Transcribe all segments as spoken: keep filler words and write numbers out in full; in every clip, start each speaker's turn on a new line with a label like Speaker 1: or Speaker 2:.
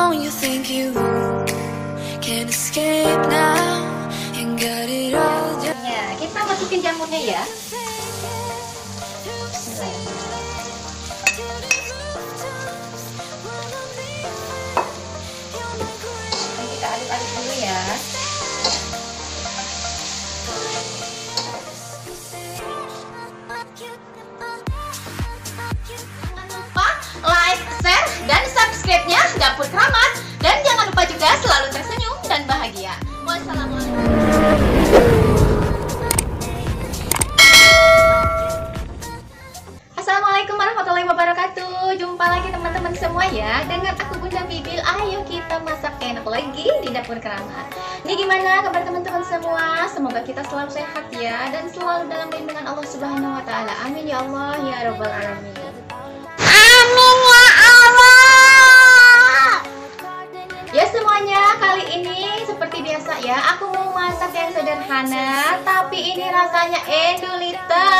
Speaker 1: Don't you think you can escape now and got it all done?
Speaker 2: Ya, kita masukin jamurnya ya. Kita aduk-aduk dulu ya. Jangan lupa like, share, dan subscribe-nya Dapur Keramat. Dan jangan lupa juga selalu tersenyum dan bahagia. Wassalamualaikum. Assalamualaikum warahmatullahi wabarakatuh. Jumpa lagi teman-teman semua ya dengan aku Bunda Bibil. Ayo kita masak enak lagi di Dapur Keramat. Ini gimana kabar teman-teman semua? Semoga kita selalu sehat ya dan selalu dalam lindungan Allah Subhanahu wa taala. Amin ya Allah ya rabbal alamin. Amin ya Allah. Ya semuanya, kali ini seperti biasa ya, aku mau masak yang sederhana tapi ini rasanya endulita.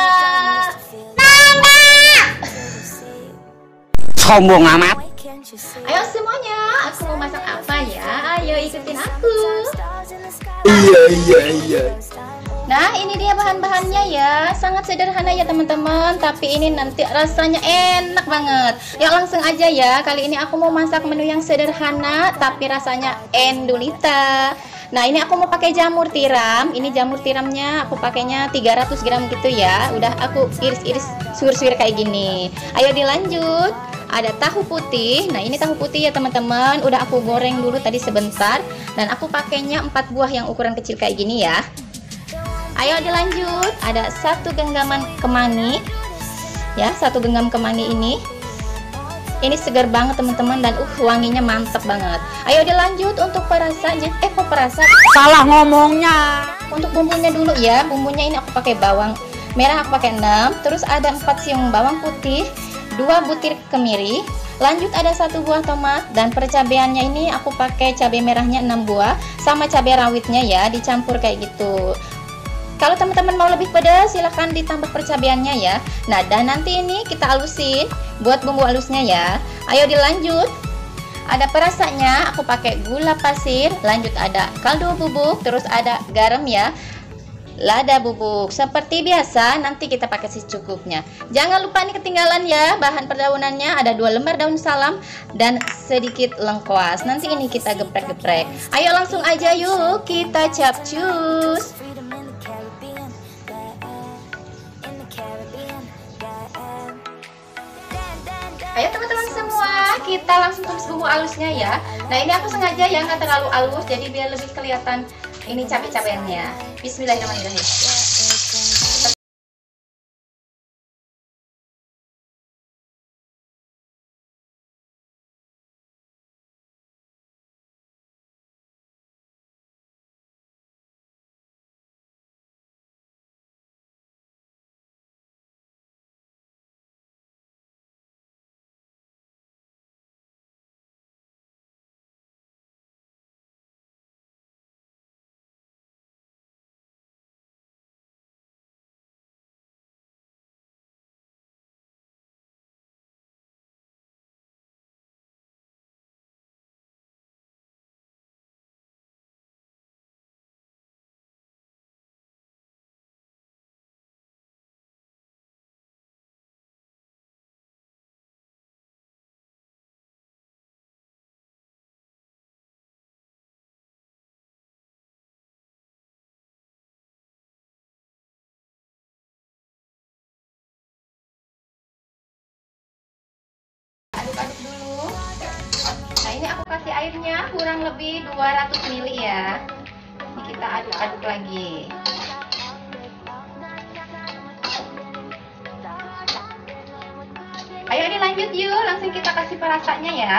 Speaker 3: Sombong amat.
Speaker 2: Ayo semuanya, aku mau masak apa ya? Ayo ikutin aku.
Speaker 3: Iya iya iya.
Speaker 2: Nah ini dia bahan-bahannya ya. Sangat sederhana ya teman-teman, tapi ini nanti rasanya enak banget. Ya langsung aja ya. Kali ini aku mau masak menu yang sederhana tapi rasanya endulita. Nah ini aku mau pakai jamur tiram. Ini jamur tiramnya aku pakainya tiga ratus gram gitu ya. Udah aku iris-iris suwir-suwir kayak gini. Ayo dilanjut. Ada tahu putih. Nah ini tahu putih ya teman-teman. Udah aku goreng dulu tadi sebentar. Dan aku pakainya empat buah yang ukuran kecil kayak gini ya. Ayo dilanjut. Ada satu genggaman kemangi. Ya satu genggam kemangi ini. Ini segar banget teman-teman. Dan uh wanginya mantap banget. Ayo dilanjut untuk perasanya. Eh kok perasa?
Speaker 3: Salah ngomongnya.
Speaker 2: Untuk bumbunya dulu ya. Bumbunya ini aku pakai bawang merah aku pakai enam. Terus ada empat siung bawang putih, dua butir kemiri, lanjut ada satu buah tomat, dan percabeannya ini aku pakai cabai merahnya enam buah sama cabai rawitnya ya, dicampur kayak gitu. Kalau teman-teman mau lebih pedas silahkan ditambah percabeannya ya. Nah dan nanti ini kita halusin buat bumbu halusnya ya. Ayo dilanjut. Ada perasanya aku pakai gula pasir, lanjut ada kaldu bubuk, terus ada garam ya, lada bubuk. Seperti biasa nanti kita pakai secukupnya. Jangan lupa nih ketinggalan ya bahan perdaunannya, ada dua lembar daun salam dan sedikit lengkuas. Nanti ini kita geprek-geprek. Ayo langsung aja yuk kita capcus. Ayo teman-teman semua, kita langsung tumis bumbu halusnya ya. Nah ini aku sengaja ya nggak terlalu halus, jadi biar lebih kelihatan ini cabai-cabainya. Bismillahirrahmanirrahim. Aduk-aduk dulu. Nah ini aku kasih airnya kurang lebih dua ratus mililiter ya. Ini kita aduk-aduk lagi. Ayo dilanjut yuk, langsung kita kasih perasanya ya.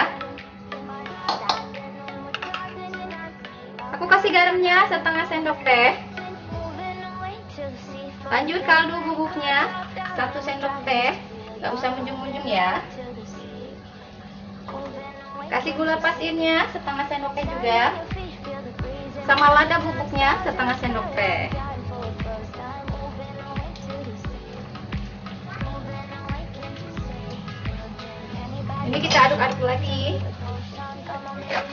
Speaker 2: Aku kasih garamnya setengah sendok teh. Lanjut kaldu bubuknya satu sendok teh. Gak usah munjung-munjung ya. Kasih gula pasirnya setengah sendok teh juga, sama lada bubuknya setengah sendok teh. Ini kita aduk-aduk lagi.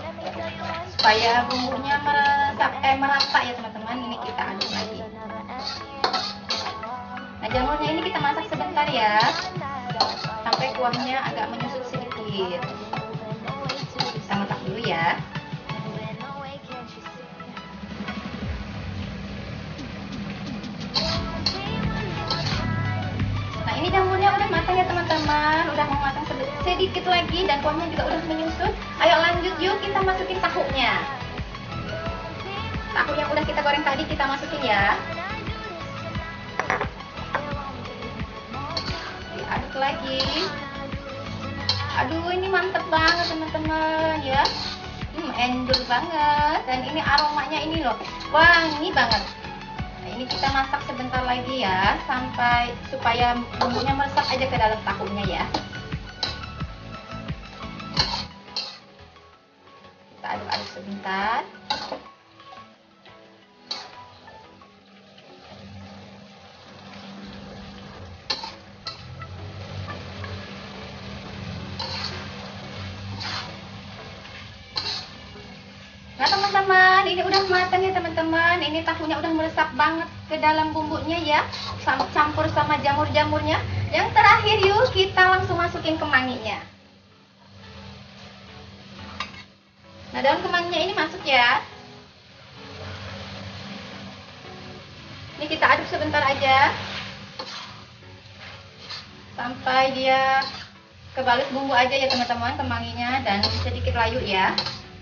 Speaker 2: supaya bumbunya meresap eh merata ya teman-teman. Ini kita aduk lagi. Nah, jamurnya ini kita masak sebentar ya, sampai kuahnya agak menyusut sedikit. Kita masak dulu ya. Nah, ini jamurnya udah matang ya teman-teman, udah mau matang sedikit lagi dan kuahnya juga udah menyusut. Ayo lanjut yuk, kita masukin tahunya. Tahu yang udah kita goreng tadi kita masukin ya. Diaduk lagi. Aduh, ini mantep banget teman-teman ya. Hmm, endul banget. Dan ini aromanya ini loh, wangi banget. Nah, ini kita masak sebentar lagi ya, sampai supaya bumbunya meresap aja ke dalam tahunya ya. Kita aduk-aduk sebentar. Nah teman-teman, ini udah matang ya teman-teman. Ini tahunya udah meresap banget ke dalam bumbunya ya, campur sama jamur-jamurnya. Yang terakhir yuk, kita langsung masukin kemanginya. Nah, daun kemanginya ini masuk ya. Ini kita aduk sebentar aja sampai dia kebalut bumbu aja ya teman-teman, kemanginya, dan sedikit layu ya.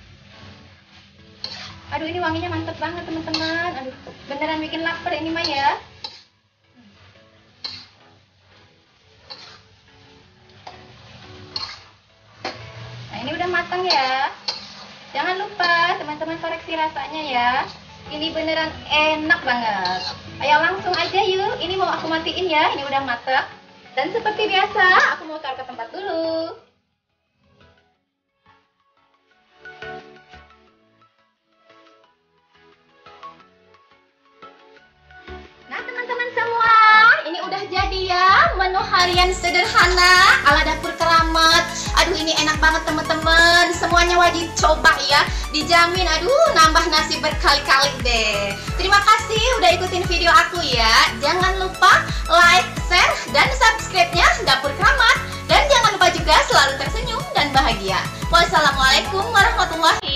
Speaker 2: Aduh, ini wanginya mantep banget teman-teman. Aduh, beneran bikin lapar ini mah ya. Nah, ini udah matang ya. Jangan lupa teman-teman koreksi rasanya ya. Ini beneran enak banget. Ayo langsung aja yuk. Ini mau aku matiin ya. Ini udah matang. Dan seperti biasa, aku mau taruh ke tempat dulu. Nah teman-teman semua, ini udah jadi ya menu harian sederhana ala dapur keramat. Aduh, ini enak banget teman-teman. Semuanya wajib coba ya. Dijamin aduh nambah nasi berkali-kali deh. Terima kasih udah ikutin video aku ya. Jangan lupa like, share, dan subscribe-nya Dapur Keramat. Dan jangan lupa juga selalu tersenyum dan bahagia. Wassalamualaikum warahmatullahi wabarakatuh.